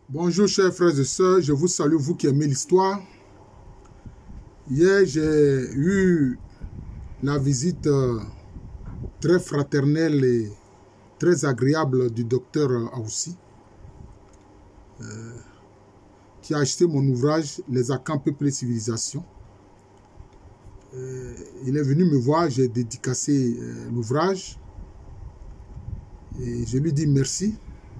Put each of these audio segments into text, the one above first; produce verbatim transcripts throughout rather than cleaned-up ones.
Bonjour chers frères et sœurs, je vous salue, vous qui aimez l'histoire. Hier, j'ai eu la visite euh, très fraternelle et très agréable du docteur Aoussi, euh, qui a acheté mon ouvrage « Les Akans, Peuples et Civilisations ». Euh, il est venu me voir, j'ai dédicacé euh, l'ouvrage et je lui dis merci.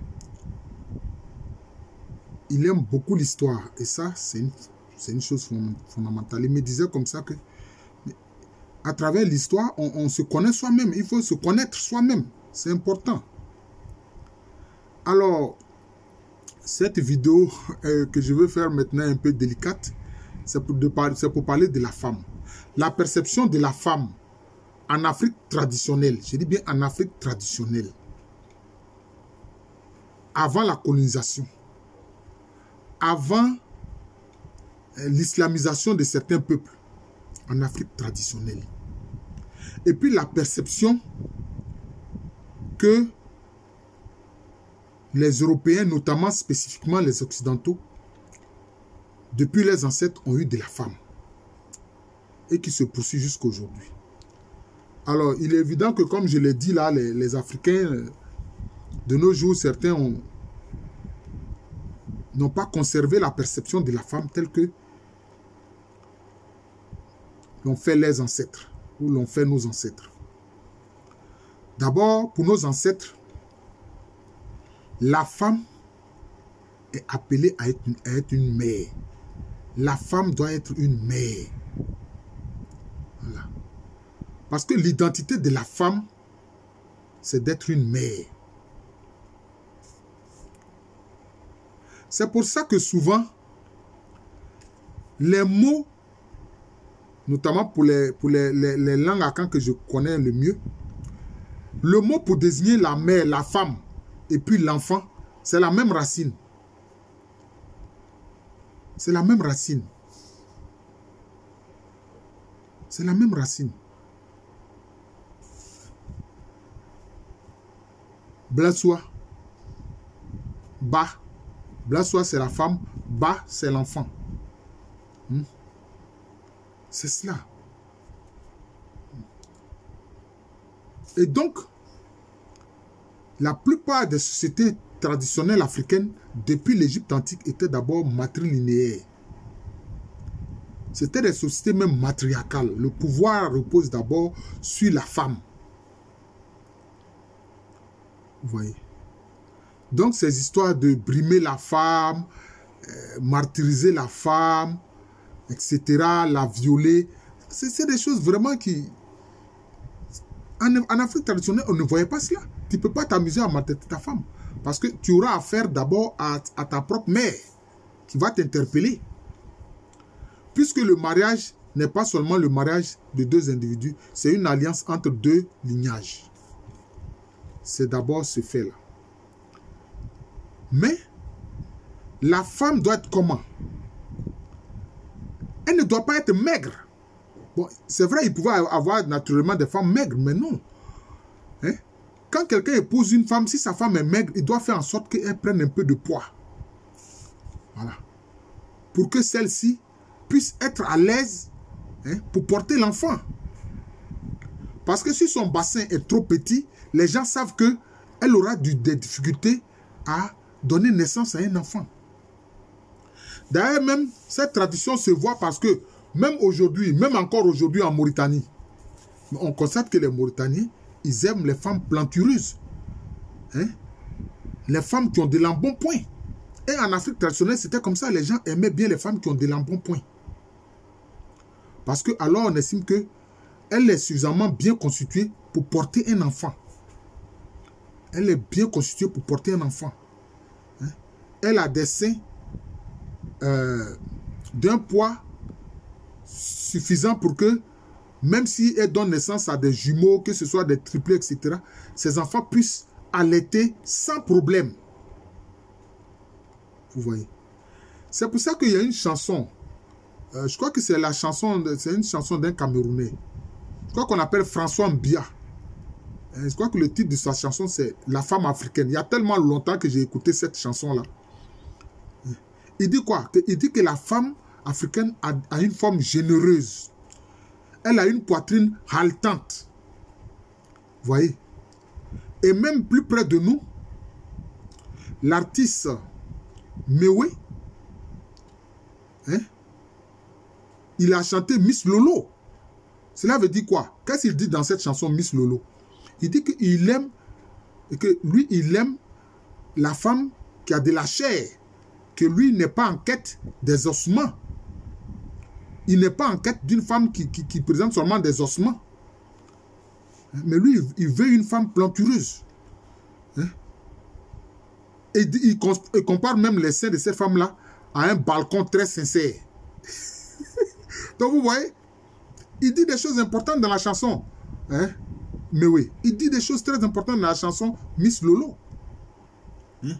Il aime beaucoup l'histoire et ça, c'est une, une chose fondamentale. Il me disait comme ça que à travers l'histoire, on, on se connaît soi-même. Il faut se connaître soi-même. C'est important. Alors, cette vidéo euh, que je veux faire maintenant un peu délicate, c'est pour, pour parler de la femme. La perception de la femme en Afrique traditionnelle, je dis bien en Afrique traditionnelle, avant la colonisation, avant l'islamisation de certains peuples en Afrique traditionnelle. Et puis la perception que les Européens, notamment spécifiquement les Occidentaux, depuis les ancêtres, ont eu de la femme et qui se poursuit jusqu'à aujourd'hui. Alors, il est évident que, comme je l'ai dit là, les, les Africains, de nos jours, certains ont n'ont pas conservé la perception de la femme telle que l'ont fait les ancêtres, ou l'ont fait nos ancêtres. D'abord, pour nos ancêtres, la femme est appelée à être, une, à être une mère. La femme doit être une mère. Voilà. Parce que l'identité de la femme, c'est d'être une mère. C'est pour ça que souvent, les mots, notamment pour les, pour les, les, les langues akans que je connais le mieux, le mot pour désigner la mère, la femme et puis l'enfant, c'est la même racine. C'est la même racine. C'est la même racine. Blassois. Ba. Blassois, c'est la femme. Ba, c'est l'enfant. Hmm? C'est cela. Et donc, la plupart des sociétés traditionnelles africaines, depuis l'Égypte antique, étaient d'abord matrilinéaires. C'était des sociétés même matriarcales. Le pouvoir repose d'abord sur la femme. Vous voyez? Donc, ces histoires de brimer la femme, euh, martyriser la femme, et cetera, la violer, c'est des choses vraiment qui... En, en Afrique traditionnelle, on ne voyait pas cela. Tu ne peux pas t'amuser à maltraiter ta femme. Parce que tu auras affaire d'abord à, à ta propre mère qui va t'interpeller. Puisque le mariage n'est pas seulement le mariage de deux individus, c'est une alliance entre deux lignages. C'est d'abord ce fait-là. Mais la femme doit être comment? Elle ne doit pas être maigre. Bon, c'est vrai, il pouvait avoir naturellement des femmes maigres, mais non. Hein? Quand quelqu'un épouse une femme, si sa femme est maigre, il doit faire en sorte qu'elle prenne un peu de poids. Voilà. Pour que celle-ci puisse être à l'aise, hein, pour porter l'enfant. Parce que si son bassin est trop petit, les gens savent qu'elle aura du, des difficultés à donner naissance à un enfant. D'ailleurs, même, cette tradition se voit parce que, même aujourd'hui, même encore aujourd'hui en Mauritanie, on constate que les Mauritaniens, ils aiment les femmes plantureuses. Hein? Les femmes qui ont de l'embonpoint. Et en Afrique traditionnelle, c'était comme ça, les gens aimaient bien les femmes qui ont de l'embonpoint. Parce que alors on estime qu'elle est suffisamment bien constituée pour porter un enfant. Elle est bien constituée pour porter un enfant. Hein? Elle a des seins euh, d'un poids suffisant pour que, même si elle donne naissance à des jumeaux, que ce soit des triplés, et cetera, ces enfants puissent allaiter sans problème. Vous voyez. C'est pour ça qu'il y a une chanson. Euh, je crois que c'est la chanson, c'est une chanson d'un Camerounais. Je crois qu'on appelle François Mbia. Je crois que le titre de sa chanson, c'est La femme africaine. Il y a tellement longtemps que j'ai écouté cette chanson-là. Il dit quoi? Il dit que la femme africaine a, a une forme généreuse. Elle a une poitrine haletante. Vous voyez? Et même plus près de nous, l'artiste Mewé, hein, il a chanté Miss Lolo. Cela veut dire quoi? Qu'est-ce qu'il dit dans cette chanson Miss Lolo? Il dit qu'il aime, et que lui, il aime la femme qui a de la chair, que lui n'est pas en quête des ossements. Il n'est pas en quête d'une femme qui, qui, qui présente seulement des ossements. Mais lui, il veut une femme plantureuse. Hein? Et il, il compare même les seins de cette femme-là à un balcon très sincère. Donc vous voyez, il dit des choses importantes dans la chanson. Hein? Mais oui, il dit des choses très importantes dans la chanson Miss Lolo. Hein?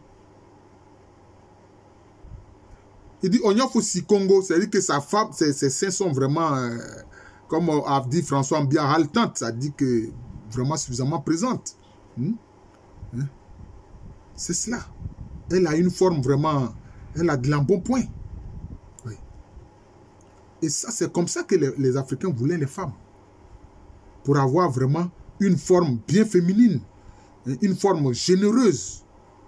Il dit Onyofu si Congo, c'est-à-dire que sa femme, ses, ses seins sont vraiment, euh, comme a dit François Mbia, haletantes, ça dit que vraiment suffisamment présente. Hein? Hein? C'est cela. Elle a une forme vraiment, elle a de l'embonpoint. Oui. Et ça, c'est comme ça que les, les Africains voulaient les femmes. Pour avoir vraiment une forme bien féminine, une forme généreuse.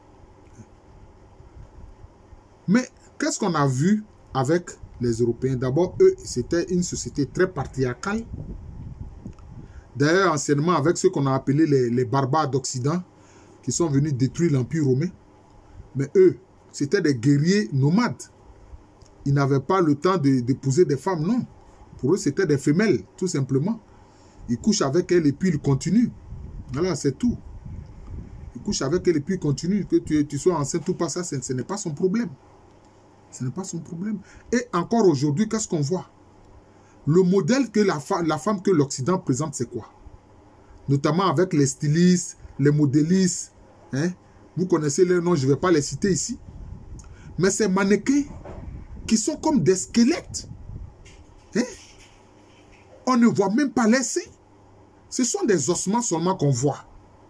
Mais qu'est-ce qu'on a vu avec les Européens? D'abord, eux, c'était une société très patriarcale. D'ailleurs, anciennement, avec ceux qu'on a appelés les, les barbares d'Occident, qui sont venus détruire l'Empire romain. Mais eux, c'était des guerriers nomades. Ils n'avaient pas le temps d'épouser des femmes, non. Pour eux, c'était des femelles, tout simplement. Ils couchent avec elles et puis ils continuent. Voilà, c'est tout. Ils couchent avec elles et puis ils continuent. Que tu, tu sois enceinte ou pas, ça, ce, ce n'est pas son problème. Ce n'est pas son problème. Et encore aujourd'hui, qu'est-ce qu'on voit? Le modèle que la, fa la femme que l'Occident présente, c'est quoi? Notamment avec les stylistes, les modélistes. Hein? Vous connaissez les noms, je ne vais pas les citer ici. Mais ces mannequins qui sont comme des squelettes. Hein? On ne voit même pas les seins. Ce sont des ossements seulement qu'on voit.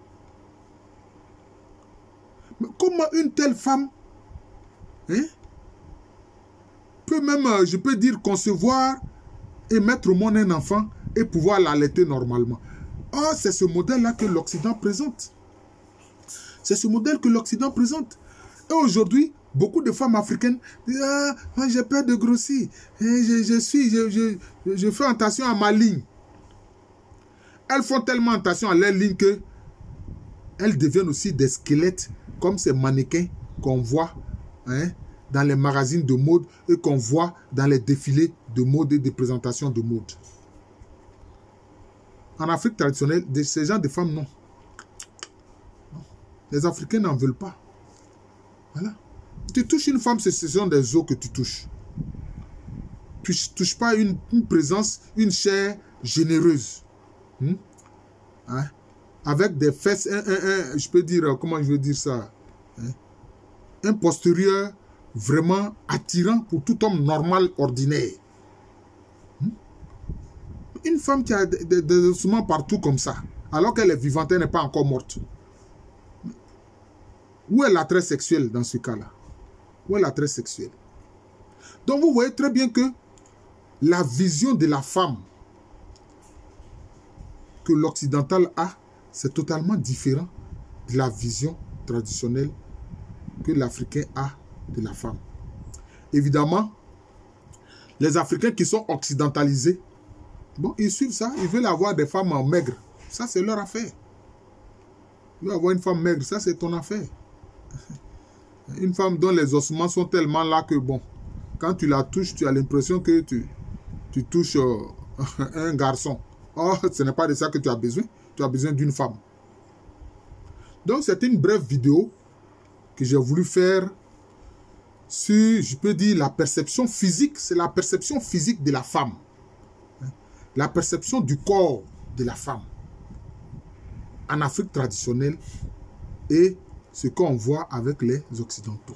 Mais comment une telle femme, hein, peut même, je peux dire, concevoir et mettre au monde un enfant et pouvoir l'allaiter normalement? Oh, c'est ce modèle-là que l'Occident présente. C'est ce modèle que l'Occident présente. Et aujourd'hui, beaucoup de femmes africaines disent « Ah, j'ai peur de grossir. Et je, je, suis, je, je, je fais attention à ma ligne. » Elles font tellement attention à leur ligne que elles deviennent aussi des squelettes comme ces mannequins qu'on voit, hein, dans les magazines de mode et qu'on voit dans les défilés de mode et de présentation de mode. En Afrique traditionnelle, de ces gens de femmes, non. non. Les Africains n'en veulent pas. Voilà. Tu touches une femme, ce sont des os que tu touches. Tu ne touches pas une, une présence, une chair généreuse. Hmm? Hein? Avec des fesses, un, un, un, je peux dire, comment je veux dire ça, hein? Un postérieur vraiment attirant pour tout homme normal, ordinaire. Hmm? Une femme qui a des, des, des ossements partout comme ça, alors qu'elle est vivante, elle n'est pas encore morte. Où est l'attrait sexuel dans ce cas-là? Où est l'attrait sexuel? Donc vous voyez très bien que la vision de la femme que l'occidental a, c'est totalement différent de la vision traditionnelle que l'Africain a de la femme. Évidemment, les Africains qui sont occidentalisés, bon, ils suivent ça, ils veulent avoir des femmes maigres. Ça, c'est leur affaire. Ils veulent avoir une femme maigre, ça, c'est ton affaire. Une femme dont les ossements sont tellement là que, bon, quand tu la touches, tu as l'impression que tu, tu touches euh, un garçon. Oh, ce n'est pas de ça que tu as besoin. Tu as besoin d'une femme. Donc, c'est une brève vidéo que j'ai voulu faire sur, je peux dire, la perception physique. C'est la perception physique de la femme. La perception du corps de la femme en Afrique traditionnelle et ce qu'on voit avec les Occidentaux.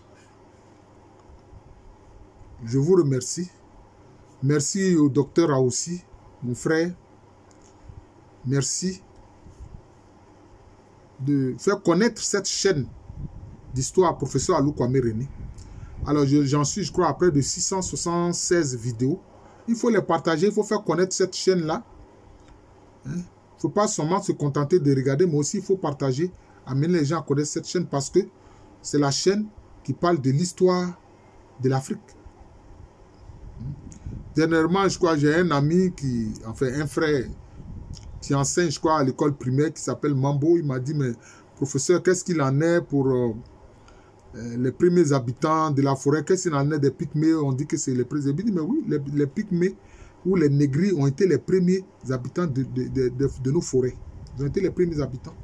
Je vous remercie. Merci au docteur Aoussi, mon frère. Merci de faire connaître cette chaîne d'histoire, professeur Alou Kwame René. Alors, j'en suis, je crois, à près de six cent soixante-seize vidéos. Il faut les partager, il faut faire connaître cette chaîne-là. Il hein? ne faut pas seulement se contenter de regarder, mais aussi il faut partager, amener les gens à connaître cette chaîne parce que c'est la chaîne qui parle de l'histoire de l'Afrique. Dernièrement, je crois, j'ai un ami qui, enfin un frère, qui enseigne, je crois, à l'école primaire, qui s'appelle Mambo. Il m'a dit, mais professeur, qu'est-ce qu'il en est pour euh, les premiers habitants de la forêt? Qu'est-ce qu'il en est des Pygmées? On dit que c'est les premiers. Il dit, mais oui, les, les Pygmées ou les Négris ont été les premiers habitants de, de, de, de, de nos forêts. Ils ont été les premiers habitants.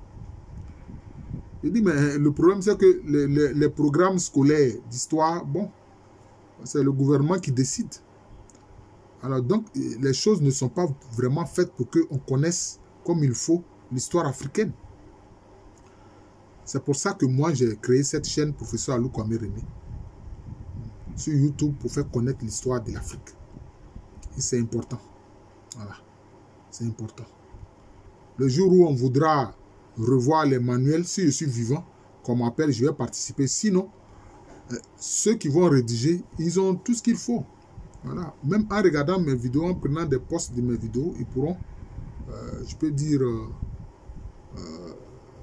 Il dit, mais le problème, c'est que les, les, les programmes scolaires d'histoire, bon, c'est le gouvernement qui décide. Alors donc, les choses ne sont pas vraiment faites pour qu'on connaisse comme il faut l'histoire africaine. C'est pour ça que moi, j'ai créé cette chaîne, Professeur Alou Kwame René, sur YouTube pour faire connaître l'histoire de l'Afrique. Et c'est important. Voilà. C'est important. Le jour où on voudra revoir les manuels, si je suis vivant, qu'on m'appelle, je vais participer. Sinon, euh, ceux qui vont rédiger, ils ont tout ce qu'il faut. Voilà. Même en regardant mes vidéos, en prenant des posts de mes vidéos, ils pourront, euh, je peux dire, euh, euh,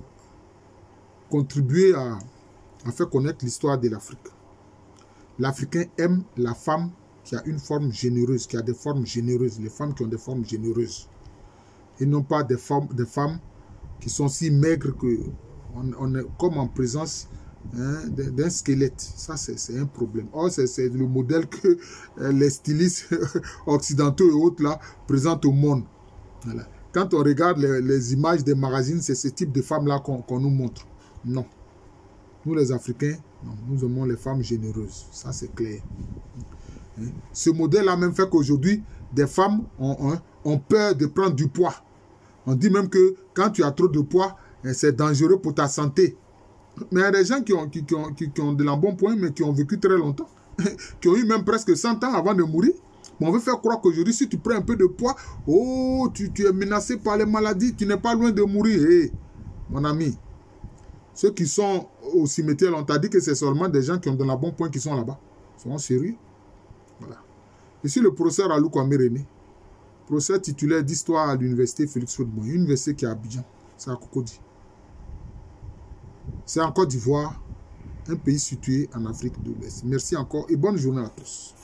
contribuer à, à faire connaître l'histoire de l'Afrique. L'Africain aime la femme qui a une forme généreuse, qui a des formes généreuses, les femmes qui ont des formes généreuses. Et non pas des femmes, des femmes qui sont si maigres que on, on est comme en présence hein, d'un squelette. Ça, c'est un problème. Or, c'est le modèle que euh, les stylistes occidentaux et autres là présentent au monde. Voilà. Quand on regarde les, les images des magazines, c'est ce type de femmes-là qu'on qu'on nous montre. Non. Nous, les Africains, non, nous aimons les femmes généreuses. Ça, c'est clair. Hein? Ce modèle a même fait qu'aujourd'hui, des femmes ont, ont, ont peur de prendre du poids. On dit même que quand tu as trop de poids, c'est dangereux pour ta santé. Mais il y a des gens qui ont, qui, qui ont, qui, qui ont de l'embonpoint, mais qui ont vécu très longtemps. Qui ont eu même presque cent ans avant de mourir. Mais on veut faire croire qu'aujourd'hui, si tu prends un peu de poids, oh, tu, tu es menacé par les maladies, tu n'es pas loin de mourir. Hey, mon ami, ceux qui sont au cimetière, on t'a dit que c'est seulement des gens qui ont de l'embonpoint qui sont là-bas. Ils sont sérieux. Voilà. Ici, le professeur Alou Kwame René, professeur titulaire d'histoire à l'université Félix Houphouët-Boigny, une université qui est à Abidjan, c'est à Cocody. C'est en Côte d'Ivoire, un pays situé en Afrique de l'Ouest. Merci encore et bonne journée à tous.